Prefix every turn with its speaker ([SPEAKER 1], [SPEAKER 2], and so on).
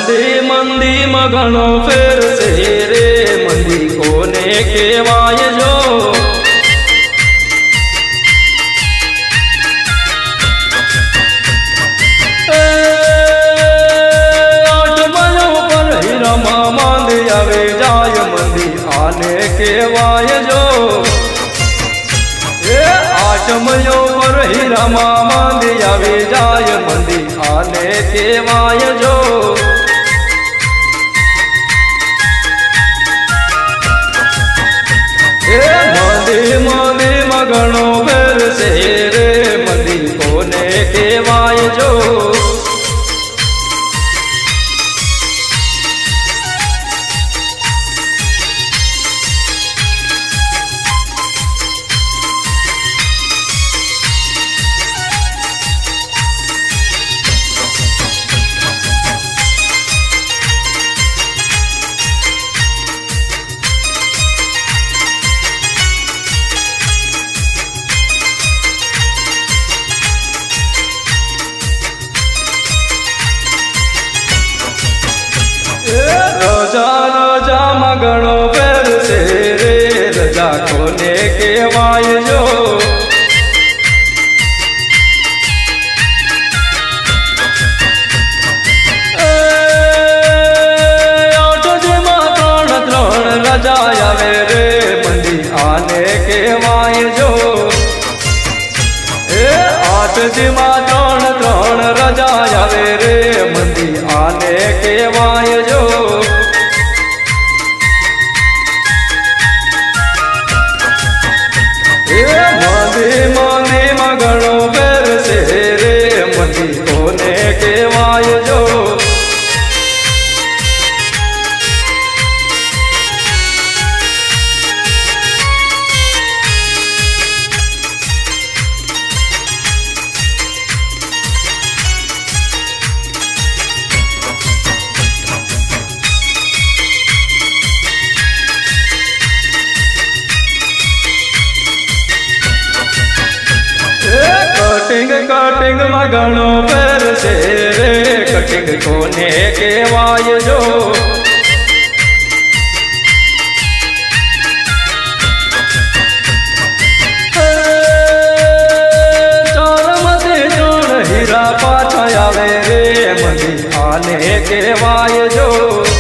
[SPEAKER 1] मंदी मंदी मगनो फेर से रे मंदी कोने केवाय जो आठ मयो पर ही रमा मंदी आवे जाय मंदी आने केवाय जो आठ मयो पर ही रमा मंदी आवे जाय मंदी आने केवाय जो मंदी मंदी मगनो फेर से रे मंदी कोने केवाय जो रजा रजा मगनो फेर से रे रजा कोने केवाय जो आठ दिमा त्रण त्रण रजा आवे रे मंदी आने केवाय जो आठ दिमा त्रण त्रण रजा आवे रे मंदी आने केवाय जो मंदी मंदी मगनो फेर से रे मंदी कोने केवाय जो कटिंग कटिंग मगनो फेर से रे कटिंग कोने केवाय जो चार मते चार हीरा पाछा आवे रे मंदी आने केवाय जो